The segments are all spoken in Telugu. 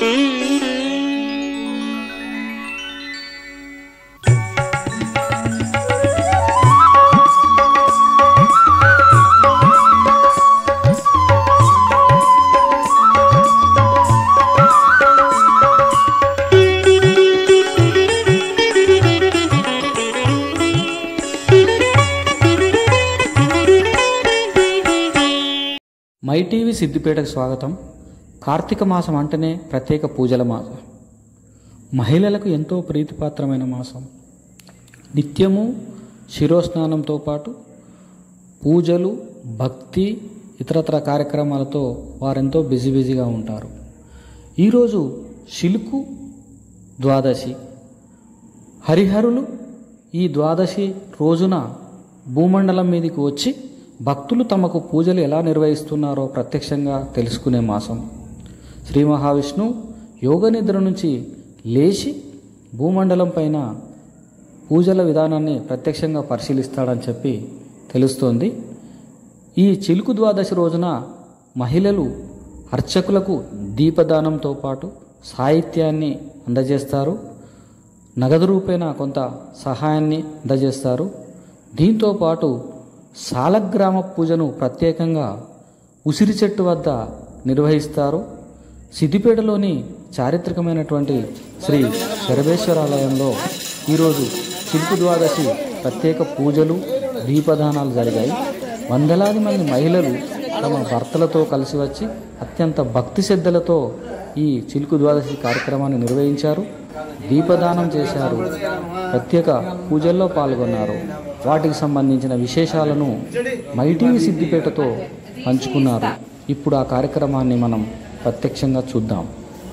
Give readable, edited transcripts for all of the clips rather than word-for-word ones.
మై టీవీ సిద్దిపేటకు స్వాగతం. కార్తీక మాసం అంటేనే ప్రత్యేక పూజల మాసం. మహిళలకు ఎంతో ప్రీతిపాత్రమైన మాసం. నిత్యము శిరోస్నానంతో పాటు పూజలు, భక్తి, ఇతరత్ర కార్యక్రమాలతో వారెంతో బిజీగా ఉంటారు. ఈరోజు శిలుకు ద్వాదశి. హరిహరులు ఈ ద్వాదశి రోజున భూమండలం మీదకి వచ్చి భక్తులు తమకు పూజలు ఎలా నిర్వహిస్తున్నారో ప్రత్యక్షంగా తెలుసుకునే మాసం. శ్రీ మహావిష్ణు యోగ నిద్ర నుంచి లేచి భూమండలం పైన పూజల విధానాన్ని ప్రత్యక్షంగా పరిశీలిస్తాడని చెప్పి తెలుస్తోంది. ఈ చిలుకు ద్వాదశి రోజున మహిళలు అర్చకులకు దీపదానంతో పాటు సాహిత్యాన్ని అందజేస్తారు. నగదు రూపేణ కొంత సహాయాన్ని అందజేస్తారు. దీంతో పాటు సాలగ్రామ పూజను ప్రత్యేకంగా ఉసిరి చెట్టు వద్ద నిర్వహిస్తారు. సిద్దిపేటలోని చారిత్రకమైనటువంటి శ్రీ శరభేశ్వరాలయంలో ఈరోజు చిలుకు ద్వాదశి ప్రత్యేక పూజలు, దీపదానాలు జరిగాయి. వందలాది మంది మహిళలు తమ భర్తలతో కలిసి వచ్చి అత్యంత భక్తి శ్రద్ధలతో ఈ చిలుకు ద్వాదశి కార్యక్రమాన్ని నిర్వహించారు. దీపదానం చేశారు. ప్రత్యేక పూజల్లో పాల్గొన్నారు. వాటికి సంబంధించిన విశేషాలను మై టీవీ సిద్దిపేటతో పంచుకున్నారు. ఇప్పుడు ఆ కార్యక్రమాన్ని మనం ప్రత్యక్షంగా చూద్దాం.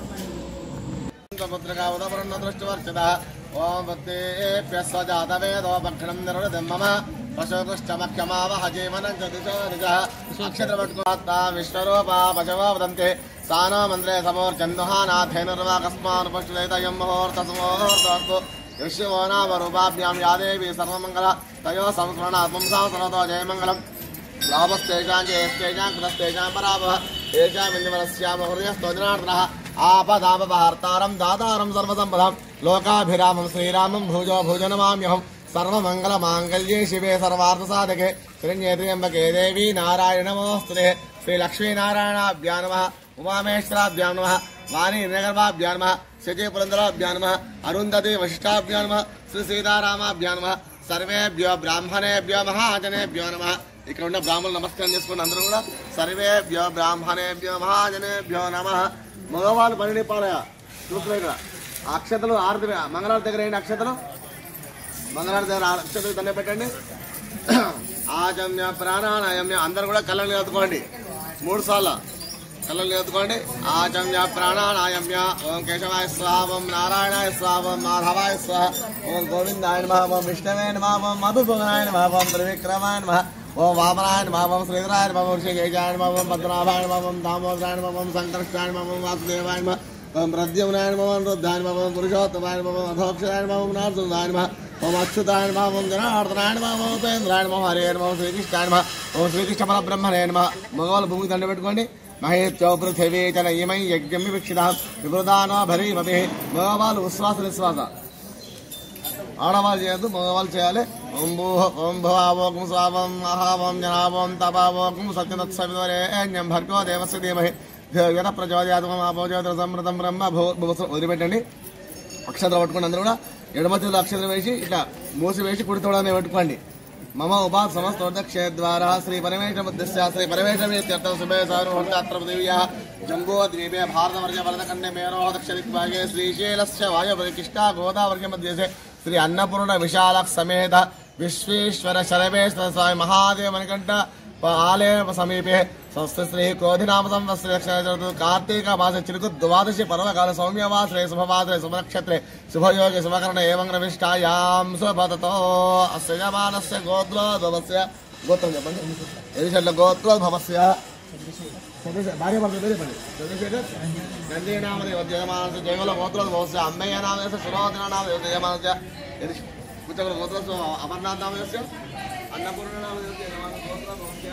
సానమంద్రే సమోర్చందుహానాథేనుర్వాకస్మానుపక్షులేతయం ముహూర్తసుముహూర్తస్తు యశ్వో నామరూపాభ్యాం యాదేవి సర్వమంగళ తయో సంస్మరణాత్మంసా సర్వతో జయమంగళం లాభస్తేజాం జయస్తేజాం కృతస్తేజాం పరాభవ తేజాం ఇంద్రవరస్యామ హృదయస్తోజనార్దనః ఆపదాపహర్తారం దాతారం సర్వసంపదాం లోకాభిరామం శ్రీరామం భుజో భుజనమామ్యహం సర్వమంగళమాంగళ్యే శివే సర్వార్థసాధకే శరణ్యే త్ర్యంబకే దేవీ నారాయణ నమోస్తుతే శ్రీలక్ష్మీనారాయణాభ్యాం నమః ఉమామేశ్వరాభ్యాం నమః వాణీనగర్భాభ్యాం నమః శచీపురంధరాభ్యాం నమః అరుంధతి వశిష్టాభ్యాం నమః శ్రీ సీతారామాభ్యాం నమః సర్వేభ్యో బ్రాహ్మణేభ్యో మహాజనేభ్యో నమః. ఇక్కడ ఉన్న బ్రాహ్మణులు నమస్కారం చేసుకుని అందరూ కూడా సర్వేభ్యో బ్రాహ్మణేభ్యో మహాజనేభ్యో నమః. మగవాళ్ళు పన్నెండు పాలయ చూపులు ఇక్కడ అక్షతలు ఆరతి మంగళవారి దగ్గర ఏంటి అక్షతలు మంగళవారి దగ్గర అక్షతలు దండ పెట్టండి. ఆజమ్య ప్రాణాయామ్య అందరూ కూడా కళ్ళని ఎత్తుకోండి. 3 సార్లు కళ్ళని ఎత్తుకోండి. ఆజమ్య ప్రాణాయామ్య ఓం కేశవాయ స్వాహ, ఓం నారాయణాయ స్వాహ, ఓం మాధవాయ స్వాహ, ఓం గోవిందాయ నమః, ఓం విష్ణవే నమః, ఓం మధుసూదనాయ నమః, ఓం త్రివిక్రమాయ నమః, ఓం వామనాయ నమః, ఓం శ్రీధరాయ నమః, ఓం శ్రీకేశాయ నమః, ఓం పద్మనాభాయ నమః, ఓం దామోదరాయ నమః, ఓం సంకర్షాయ నమః, ఓం వాసుదేవాయ నమః, ఓం ప్రద్యుమ్నాయ నమః, ఓం రుద్ధాయ నమః, ఓం పురుషోత్తమాయ నమః, ఓం అధోక్షరాయ నమః, ఓం నారదుదాయ నమః, ఓం అచ్యుతాయ నమః, ఓం జనార్దనాయ నమః, ఓం ఉపేంద్రాయ నమః, హరే నమః, ఓం శ్రీకృష్ణాయ నమః, ఓం శ్రీకృష్ణ పరబ్రహ్మణే నమః. మగవాళ్ళు భూమికి దండ పెట్టుకోండి. మహేత్యో పృథివీ చ నయమై యజ్ఞం వివక్షితాం వివృదానో భరీమభి. మగవాళ్ళు ఉశ్వాస నిశ్వాస, ఆడవాళ్ళు చేయొద్దు, మగవాళ్ళు చేయాలి. ఓం భూః ఓం భువావోకం స్వావం మహావం జనాభం తపావోకం సత్యతత్సవితురేణ్యం భర్గో దేవస్య ధీమహి ధియో ప్రచోదయాత్ సమృతం బ్రహ్మ వదిలిపెట్టండి. అక్షతలు పట్టుకోండి. అందరూ కూడా ఎడమ చేతులు అక్షతలు వేసి ఇట్లా మూసి వేసి కుడి తోడనే పెట్టుకోండి. మమ ఉపా సమస్తోర్దక్షేద్వారా శ్రీ పరమేశ్వరముద్దిశ్య శ్రీ పరమేశ్వరమీత్యర్థం శుభే సార్వత్రపృథివ్యా జంబోద్వీపే భారతవర్గ వరదఖండే మేరోహ దక్షిణదిగ్భాగే శ్రీశైలస్య వాయుపరికిష్టా గోదావర్గ మధ్యే శ్రీ అన్నపూర్ణ విశాల సమేత విశ్వేశ్వర శరభేశ్వర స్వామి మహాదేవ మణికంఠ ఆలయ సమీపే స్వస్తి శ్రీ క్రోధినామ సంవత్సర కార్తీక మాస చిలుకు ద్వాదశి పర్వకాల సౌమ్యవాసరే శుభవాసరే శుభనక్షత్రే శుభయోగి శుభకరణ ఏవం రవిష్టాయాం శుభతతో అస్య యమానస్య గోత్రోద్భవస్య గోత్రం చెప్పండి. ఎదిశట్ల గోత్రోద్భవస్య భార్య భర్త పేరు చెప్పండి. చంద్రశేఖర్ నందీనామది జయమానస జయమల గోత్రోద్భవస్య అమ్మయ్య నామస్య సురోధన నామ జయమానస్య పుచ్చకుల గోత్రోత్సవ అమర్నాథ్ నామస్య అన్నపూర్ణ నామస్య గోత్రోద్భవస్య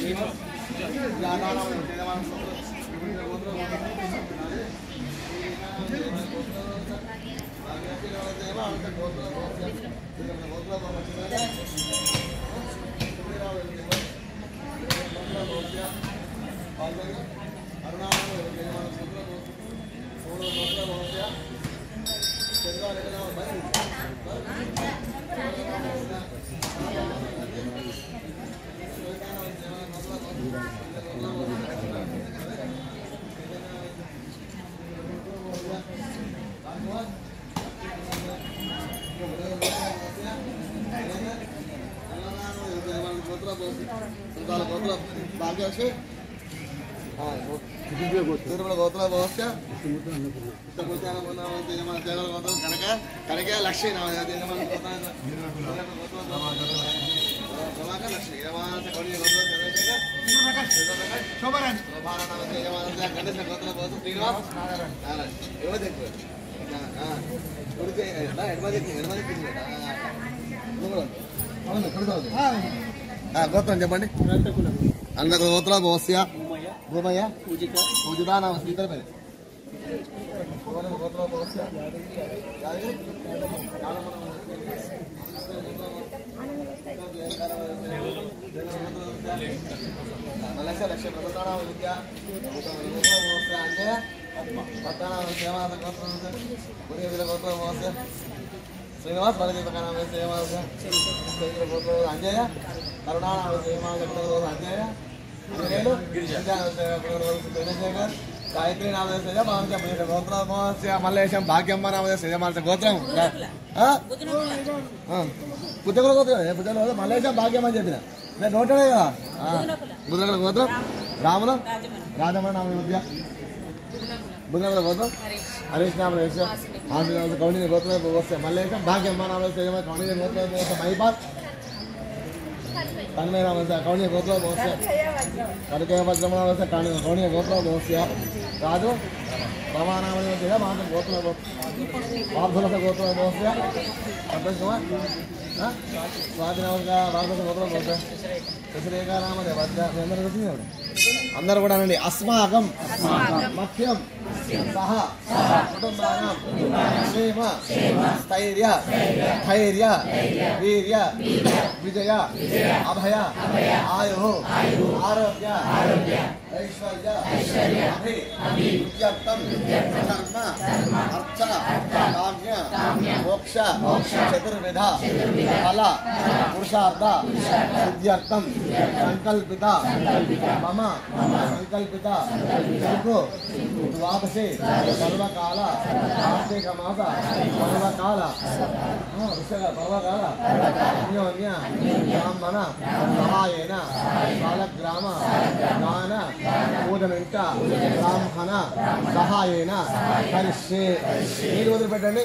కనక లక్ష్మీ గోత్రం చెప్పండి. అందరు గోత్ర భోస్య భూమయ్య పూజిత నా ఇద్దరు పేరు గోత్ర భోస్య లక్ష లక్ష ప్రభుత్వ విద్య అంజయ పట్టణ సేవా గోత్ర భోస్య శ్రీనివాస్ బలదీపకానామ సేవా అంజయ కరుణానామ సేవా అంజయ చంద్రశేఖర్ గాయత్రి నామదేశ గోత్ర మల్లేశం భాగ్యమ్మ నామదేశ గోత్రం పుట్టకుల గోత్రం పుట్టకుల మల్లేశం భాగ్యమ్మ అని చెప్పిన నేను నోటనే కదా బుధనకుల గోత్రం రాముల రాధమ్మ నామ విద్య బుధనకుల గోత్రం హరీష్ నామదేశ కౌండిని గోత్ర వస్తే మల్లేశం భాగ్యమ్మ నామదేశ కౌండిని గోత్ర మైపాల్ తన్మయ నామదేశ కౌండిని గోత్ర వస్తే కనకయ వజ్రమనామదేశ కౌండిని గోత్ర వస్తే రాజు ప్రమాణామదేశ మాత గోత్ర వార్ధులస గోత్ర వస్తే సంతోష్ కుమార్ స్వాతినామక వార్ధులస గోత్ర వస్తే శశిరేఖారామదే వద్ద అందరూ వచ్చింది అందరూ కూడా అనండి. అస్మాకం మఖ్యం సహ కుటుంబానాం క్షేమ స్థైర్య ధైర్య వీర్య విజయ అభయ ఆయు ఆరోగ్య ఐశ్వర్య అభివృద్ధ్యర్థం ధర్మ అర్థ కామ్య మోక్ష చతుర్విధ ఫల పురుషార్థ సిద్ధ్యర్థం సంకల్పిత మమ సంకల్పిత ద్వాదశే సర్వకాల కార్తీక మాస సర్వకాల పర్వకాల అన్యోన్య బ్రాహ్మణ సహాయేన బాలగ్రామ గాన పూజనింట బ్రాహ్మణ సహాయేన కరిష్యే. మీరు వదిలిపెట్టండి.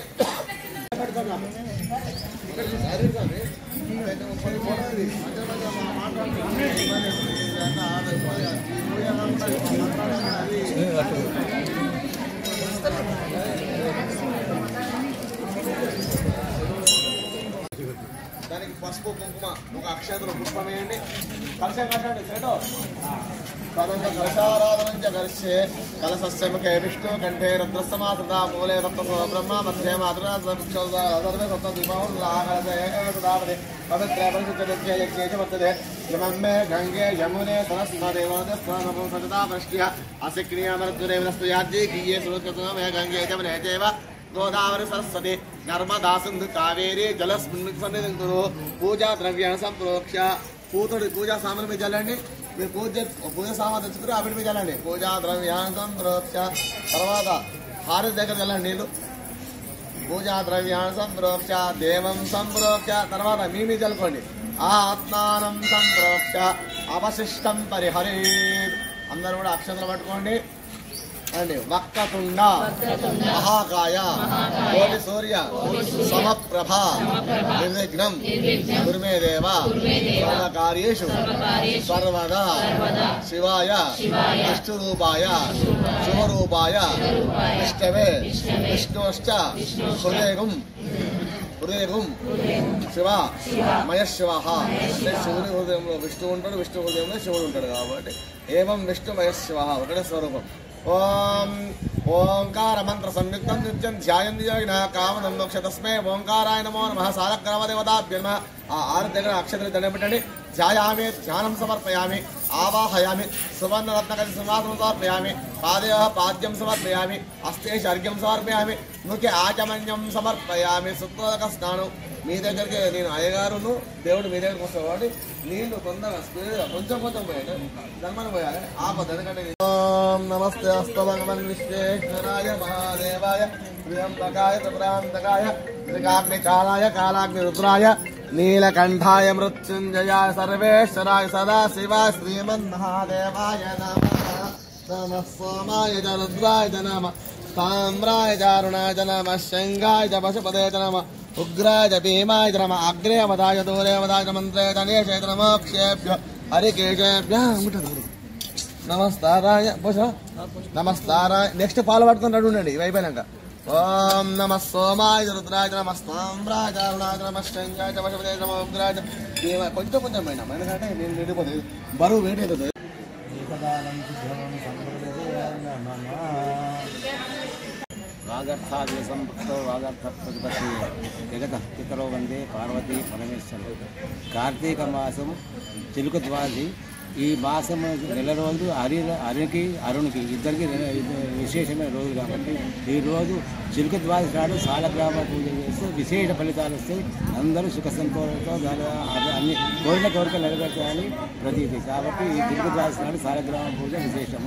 దానికి పసుపు కుంకుమ ఒక అక్షతలు పుష్పం వేయండి. కలశం కట్టండి. సేటో తదంత కలశారాధనంచ కరిష్యే. కలశస్య ముఖే విష్ణు కంఠే రుద్రసమాసృత మూలే భక్తసో బ్రహ్మ మధ్యే మాతృసర్వే సప్త దీపావళి పవిత్ర పరిశుద్ధ వర్తతే. యమే గంగే యమునే సరస్వదేవో సదా వృష్ట్య అసిక్రియామరుద్రే వినస్తు యాజ్ఞే గీయే సురస్వతమే గంగే యమునే చైవ గోదావరి సరస్వతి నర్మదా సింధు కావేరి జలస్మిన్ సన్నిధింతురు. పూజా ద్రవ్యాన్ని సంప్రోక్ష. పూతుడి పూజా సామాన్ మీద చల్లండి. మీరు పూజ సామాన్ తెచ్చుకుని అవిటి మీద చల్లండి. పూజా ద్రవ్యాన్ని సంప్రోక్ష. తర్వాత హారతి దగ్గర చల్లండి నీళ్ళు. పూజా ద్రవ్యాన్ని సంప్రోక్ష దేవం సంప్రోక్ష. తర్వాత మీ మీద చల్లుకోండి. ఆత్మానం సంప్రోక్ష అవశిష్టం పరిహరి. అందరూ కూడా అక్షతలు పట్టుకోండి అండి. వక్రతుండ మహాకాయ కోటి సూర్య సమప్రభ నిర్విఘ్నం కుర్మే దేవ సర్వకార్యేషు సర్వదా శివాయ విష్ణురూపాయ శుభరూపాయ విష్ణవే విష్ణోశ్చ సురేగం హృదయం శివ మయశివ అంటే శివుని హృదయంలో విష్ణువు ఉంటాడు, విష్ణు హృదయంలో శివుడు ఉంటాడు కాబట్టి ఏవం విష్ణు మయశివ ఒకటే స్వరూపం. ఓం ఓంకార మంత్ర సంయుక్తం నిత్యం ధ్యాయంతి యోగినః కామదం మోక్ష తస్మై ఓంకారాయ నమో నమః. సాలగ్రామ దేవతాభ్యో నమః. ఆ 6 దగ్గర అక్షతలు దండం పెట్టండి. ధ్యాయామి ధ్యానం సమర్పయామి ఆవాహయామి సువర్ణరత్నకటి సింహాసనం సమర్పయామి పాదయ పాద్యం సమర్పయామి హస్తే అర్ఘ్యం సమర్పయామి ముఖ్య ఆచమన్యం సమర్పయామి. శుద్ధోదక స్నానం. మీ దగ్గరికి నేను అయ్యగారును దేవుడు మీ దగ్గరికి వస్తాను కాబట్టి నీళ్లు తొందరగా స్పీడ్గా కొంచెం పోయాలి, ధర్మని పోయాలి ఆపద. ఎందుకంటే ఓం నమస్తే అస్త భగవన్ విశ్వేశ్వరాయ మహాదేవాయ ప్రియంబకాయ త్రిపురాంతకాయ త్రికాగ్నికాలాయ కాలాగ్ని రుద్రాయ నీలకంఠాయ మృత్యుంజయాయ సర్వేశ్వరాయ సదాశివాయ శ్రీమన్మహాదేవాయ నమః. నమః సోమాయ చ రుద్రాయ చ నమః తామ్రాయ చ అరుణాయ చ నమః శంగాయ చ పశుపతే చ నమః ఉగ్రాయ చ భీమాయ చ నమః అగ్రే వదాయ దూరే వదాయ చ మంత్రే చ నేషే చ నమః క్షేభ్యో హరికేశేభ్యో నమస్తారాయ నమస్తారాయ. నెక్స్ట్ పాలు పట్టుకుని ఉండండి ఇవి అయిపోయినాక. ఓం నమః సోమాయ రుద్రాయ నమః స్తామ్రాయ అరుణాయ నమః శంగాయ పశుపతే నమః ఉగ్రాయ కొంచెం కొంచెం పోయినా ఎందుకంటే నేను నిండిపోతుంది బరువు వేడి అవుతుంది. వాగర్థాది సంపృక్తో వాగర్థ ప్రతిపత్తి జగత పితరో వందే పార్వతీ పరమేశ్వరు. కార్తీక మాసం చిలుక ద్వాది. ఈ మాసం నెల రోజులు హరికి అరుణికి ఇద్దరికి విశేషమైన రోజులు కాబట్టి ఈరోజు చిలుక ద్వాదశి నాడు సాలగ్రామ పూజ చేస్తే విశేష ఫలితాలు వస్తాయి. అందరూ సుఖ సంతోషంతో అన్ని కోరికలు నెరవేర్చాలని ప్రతీతి కాబట్టి ఈ చిలుక ద్వాదశి నాడు సాలగ్రామ పూజ విశేషము.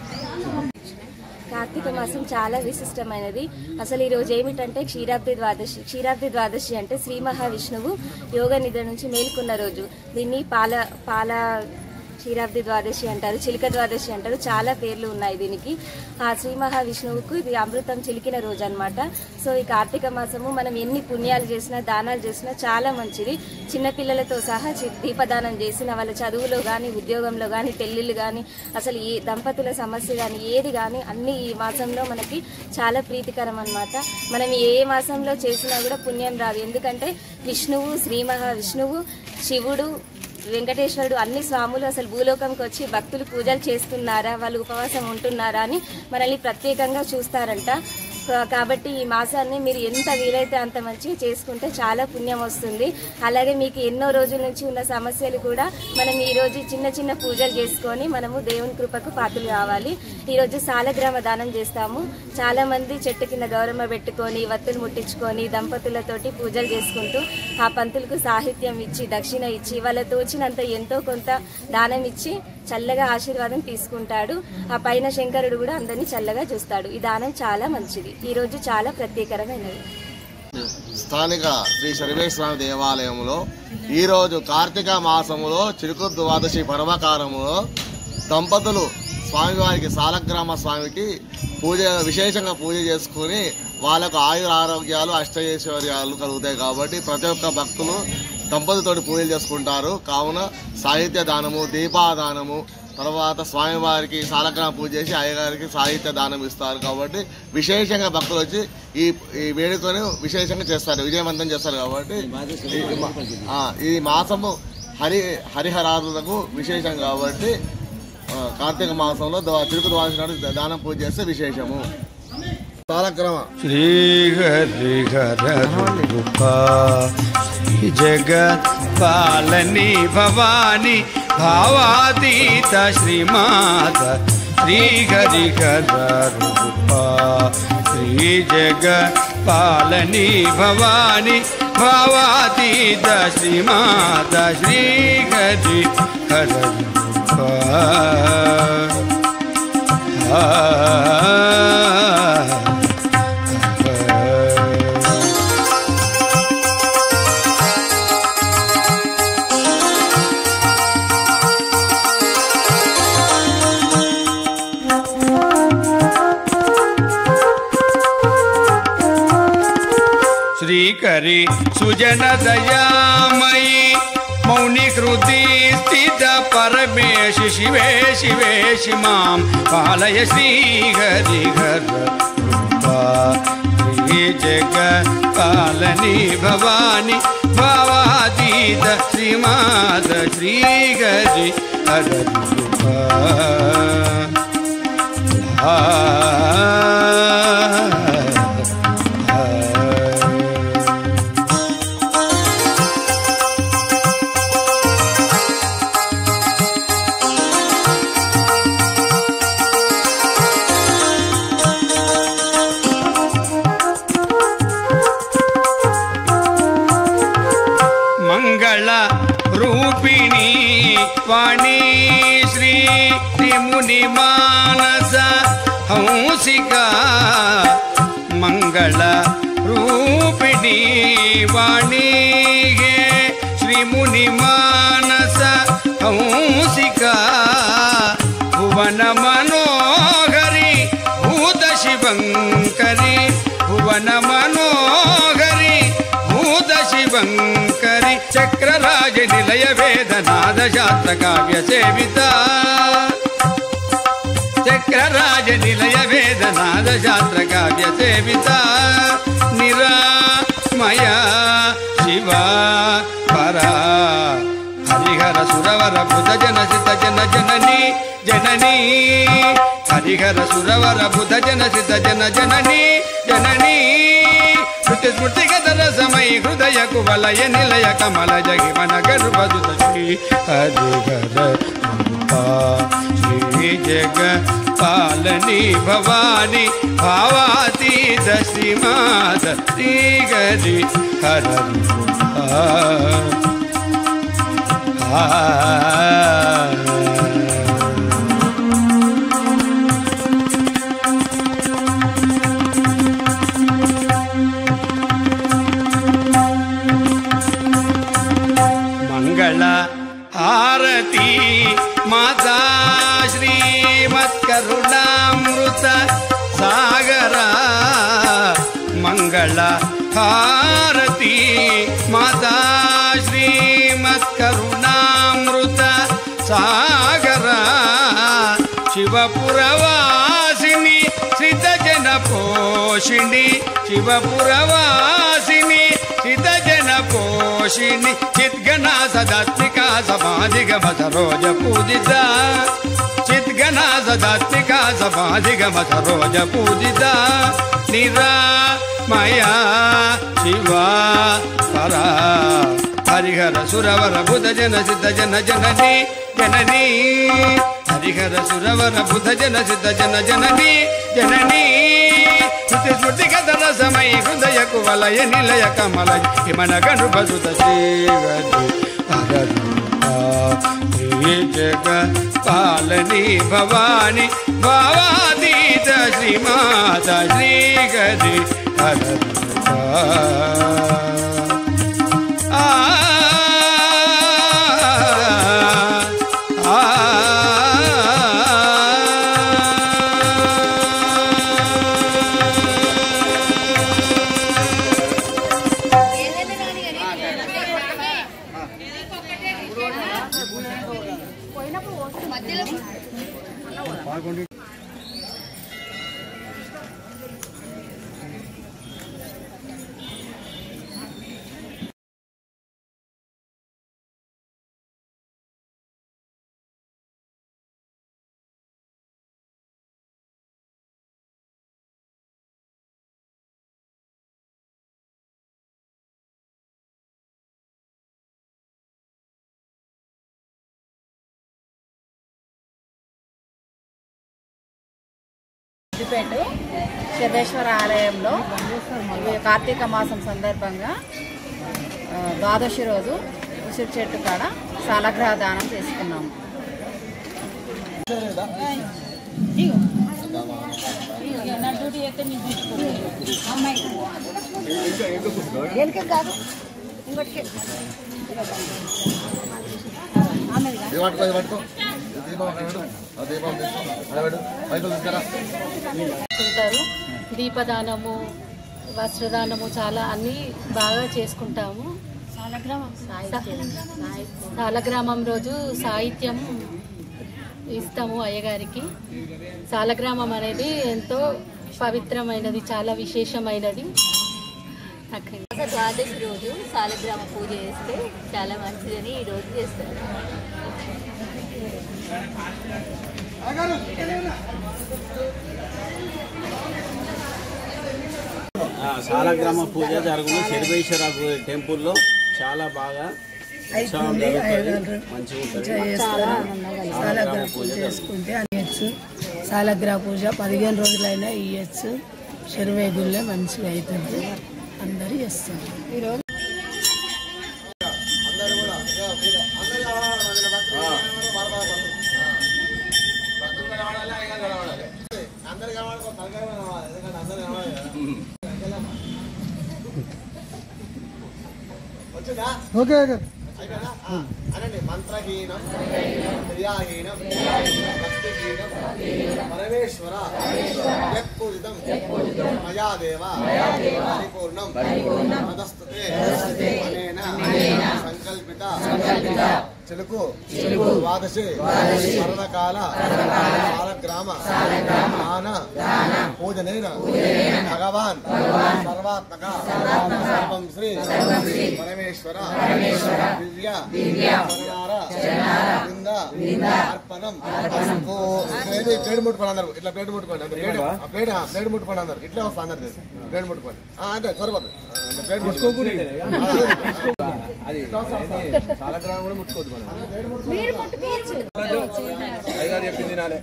కార్తీక మాసం చాలా విశిష్టమైనది. అసలు ఈరోజు ఏమిటంటే క్షీరాబ్ది ద్వాదశి. క్షీరాబ్ది ద్వాదశి అంటే శ్రీ మహావిష్ణువు యోగ నిద్ర నుంచి మేల్కొన్న రోజు. దీన్ని పాల క్షీరాబ్ది ద్వాదశి అంటారు, చిలుక ద్వాదశి అంటారు, చాలా పేర్లు ఉన్నాయి దీనికి. ఆ శ్రీ మహావిష్ణువుకు ఇది అమృతం చిలికిన రోజు అనమాట. సో ఈ కార్తీక మాసము మనం ఎన్ని పుణ్యాలు చేసినా దానాలు చేసినా చాలా మంచిది. చిన్నపిల్లలతో సహా దీపదానం చేసిన వాళ్ళ చదువులో కానీ ఉద్యోగంలో కానీ పెళ్లిళ్ళు కానీ అసలు ఏ దంపతుల సమస్య కానీ ఏది కానీ అన్ని ఈ మాసంలో మనకి చాలా ప్రీతికరం అనమాట. మనం ఏ మాసంలో చేసినా కూడా పుణ్యం రాదు. ఎందుకంటే విష్ణువు శ్రీ మహావిష్ణువు శివుడు వెంకటేశ్వరుడు అన్ని స్వాములు అసలు భూలోకంకి వచ్చి భక్తులు పూజలు చేస్తున్నారా, వాళ్ళు ఉపవాసం ఉంటున్నారా అని మనల్ని ప్రత్యేకంగా చూస్తారంట. కాబట్టి ఈ మాసాన్ని మీరు ఎంత వీలైతే అంత మంచిగా చేసుకుంటే చాలా పుణ్యం వస్తుంది. అలాగే మీకు ఎన్నో రోజుల నుంచి ఉన్న సమస్యలు కూడా మనం ఈరోజు చిన్న చిన్న పూజలు చేసుకొని మనము దేవుని కృపకు పాత్రలు కావాలి. ఈరోజు సాలగ్రామ దానం చేస్తాము. చాలా మంది చెట్టు కింద గౌరమ్మ పెట్టుకొని వత్తులు ముట్టించుకొని దంపతులతోటి పూజలు చేసుకుంటూ ఆ పంతులకు సాహిత్యం ఇచ్చి దక్షిణ ఇచ్చి వాళ్ళ తోచినంత ఎంతో కొంత దానం ఇచ్చి చల్లగా ఆశీర్వాదం తీసుకుంటాడు. ఆ పైన శంకరుడు కూడా అందరినీ చల్లగా చూస్తాడు. ఈ దానం చాలా మంచిది. ఈ రోజు చాలా ప్రత్యేకమైనది. స్థానిక శ్రీ సర్వేశ్వర దేవాలయంలో ఈరోజు కార్తీక మాసములో చిలుక ద్వాదశి పర్వకాలములో దంపతులు స్వామివారికి సాలగ్రామ స్వామికి విశేషంగా పూజ చేసుకుని వాళ్ళకు ఆయుర ఆరోగ్యాలు అష్టైశ్వర్యాలు కలుగుతాయి. కాబట్టి ప్రతి ఒక్క భక్తులు దంపతులతోటి పూజలు చేసుకుంటారు. కావున సాహిత్య దానము, దీపాదానము, తర్వాత స్వామివారికి సాలగ్రామ పూజ చేసి అయ్యగారికి సాహిత్య దానం ఇస్తారు. కాబట్టి విశేషంగా భక్తులు వచ్చి ఈ వేడుకను విశేషంగా చేస్తారు, విజయవంతం చేస్తారు. కాబట్టి ఈ మాసము హరిహరాదులకు విశేషం కాబట్టి కార్తీక మాసంలో చిలుక ద్వాదశి నాడు దానం పూజ చేస్తే విశేషము. శ్రీ హరిహర రూపా జగత్ పాలని భవాని భావాతీత శ్రీమాత శ్రీ హరిహర రూపా శ్రీ జగత్ పాలని భవాని భావాతీత శ్రీమాత శ్రీ హరిహర రూపా. श्रीकरी सुजन दयामयी मौनि कृति स्थित परमेश शिवे शिवेशि मां पालय श्री हरिहर रूपा श्री जगत् పాలని భవాని భావాతీత శ్రీమాత శ్రీగరి మంగళ రూపిణి వాణి శ్రీ ముని మానస హంసిక మంగళ రూపిణి వాణి శ్రీ ముని మానస హంసిక భువన మనోహరి భూత శివంకరి భువన మనోహరి భూత శివంకరి చక్రరాజ నిలయ వేదనాద శాస్త్ర కావ్య సేవిత చక్రరాజ నిలయ వేదనాద శాస్త్ర కావ్య సేవిత నిరామయ శివ పరా హరిహర సురవర బుధ జన సిత జన జనని జనని హరిహర సురవర బుధ జన సిత జన జనని జనని స్మృతి స్మృతిగత సమయ హృదయ కువలయ నిలయ కమల జగిమన గర్భదుత శ్రీ హరిహర శ్రీ జగ పాలని భవాని భావాతీత శ్రీమాత శ్రీగరి హర మంగళ ఆరతి మాతా శ్రీమత్కరుణామృత సాగర మంగళ హారతి మాతా శ్రీమత్కరుణామృత సాగర శివపురవాసిని శ్రిత జన పోషిణి శివపురవాసిని శ్రిత జన పోషిణి చిద్గణా సదాత్మిక సమాధిగమ సరోజ పూజిత చిద్గణా సదాత్మిక సమాధిగమ సరోజ పూజిత నిరామయ శివ పరా హరిహర సురవర బుధ జన సిద్ధ జన జనని జనని హరిహర సురవర బుధ జన సిద్ధ జన జనని జనని స్మృతి స్మృతిగత రసమయ హృదయ కువలయ నిలయ కమల హిమన గణుపసుత శ్రీ జగ పాలని భవాని భావాతీత శ్రీమాత శ్రీగరి హర సిద్దిపేట సిద్ధేశ్వర ఆలయంలో కార్తీక మాసం సందర్భంగా ద్వాదశి రోజు ఉసిరి చెట్టు కాడ సాలగ్రహ దానం చేసుకున్నాము. దీపదానము, వస్త్రదానము చాలా అన్నీ బాగా చేసుకుంటాము. సాలగ్రామం రోజు సాహిత్యం ఇస్తాము అయ్యగారికి. సాలగ్రామం అనేది ఎంతో పవిత్రమైనది, చాలా విశేషమైనది. ద్వాదశి రోజు సాలగ్రామ పూజ చేస్తే చాలా మంచిదని ఈ రోజు చేస్తారు. సాలగ్రామ పూజ జరుగుతుంది శర్వేశ్వర టెంపుల్లో. చాలా బాగా ఉత్సవం జరుగుతుంది, మంచిగా ఉంటుంది. సాలగ్రామ పూజ చేసుకుంటే అనేయచ్చు. సాలగ్రామ పూజ 15 రోజులైనా ఇవ్వచ్చు. శర్వేగుల్లో మంచిగా అవుతుంది, అందరూ చేస్తారు. ఈరోజు ఓకే అనండి. మంత్రహీనం, క్రియాహీనం, భక్తిహీనం పరమేశ్వర యత్పూజితం మయా దేవ పరిపూర్ణం తదస్తుతే అనేన సంకల్పిత చిలుకు ద్వాదశి స్మరణకాల సాలగ్రామ దాన పూజనేన భగవాన్ సర్వాత్మక సర్వం శ్రీ పరమేశ్వర దివ్య బృంద అర్పణం. ప్లేట్ ముట్టుకోండి అందరు, ఇట్లా ప్లేట్ ముట్టుకోండి అందరు. ప్లేట్ ముట్టుకోండి అందరు, ఇట్లా వస్తా అందరు. ప్లేట్ ముట్టుకోండి అంటే త్వరపడు. ప్లేట్ ముట్టుకోకూడదు, సాలగ్రామం కూడా ముట్టుకోవద్దు. అయ్యగారు చెప్పింది నాలే.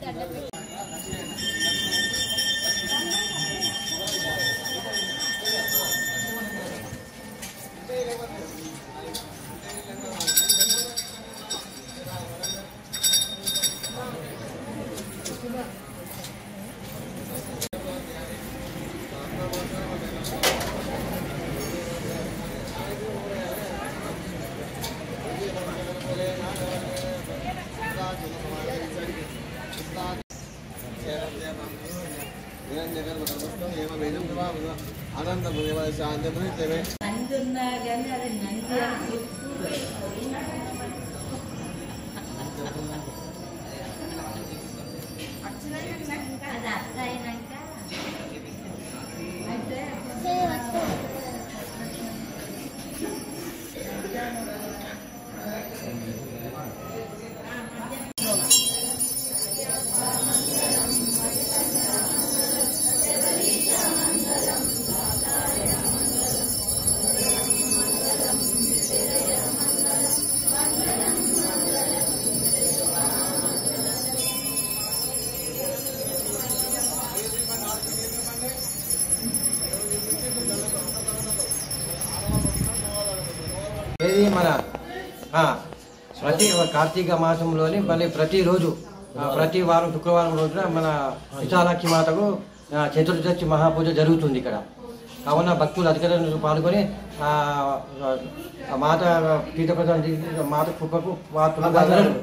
మన ప్రతి కార్తీక మాసంలోని మళ్ళీ ప్రతిరోజు ప్రతి వారం శుక్రవారం రోజున మన విశాలాక్షి మాతకు చతుర్దశి మహాపూజ జరుగుతుంది ఇక్కడ. కావున భక్తులు అధికారులు పాల్గొని మాత తీర్థప్రసాదం మాత కృపకు పాత్రలు.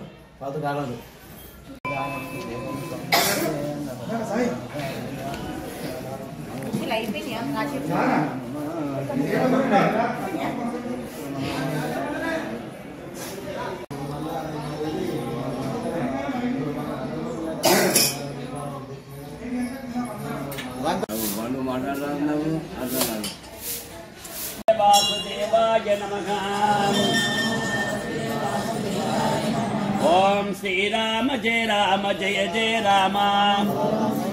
వాసుదేవాయ నమః. ఓం శ్రీరామ జయ రామ జయ జయ రామ.